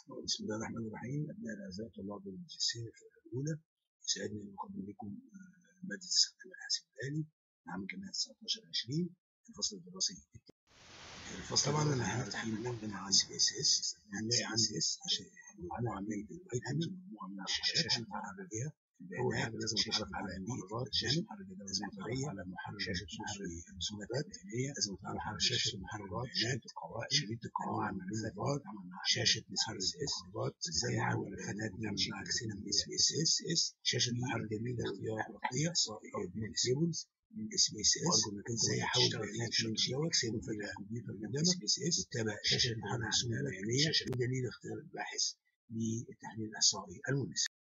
بسم الله الرحمن الرحيم. أبناء الأعزاء طلاب الماجستير الفرقة الأولى، يسعدني أن أقدم لكم مادة استخدام الحاسب الآلي لعام جامعة 19/20 في الفصل الدراسي الثاني. الفصل طبعا أنا هنفتح المنهج عن CSS، هنلاقي عندي مجموعة من الأيتمز، مجموعة من الشاشات هنتعرف عليها. أول حاجة لازم أتعرف على المحركات، لازم أتعرف على محرك شاشة الرسومات، لازم أتعرف على شاشة المحركات، شريط القوائم، الملفات، شاشة محرك المحركات، ازاي نحول البيانات من عكسنا من SPSS، شاشة محرك جميلة اختيار احتياطية أو تيبلز من SPSS، ازاي احول بيانات من شيت اكسل الى كمبيوتر قدامك وتتابع شاشة محرك الرسوم البيانية ودليل اختيار الباحث للتحليل الإحصائي المناسب.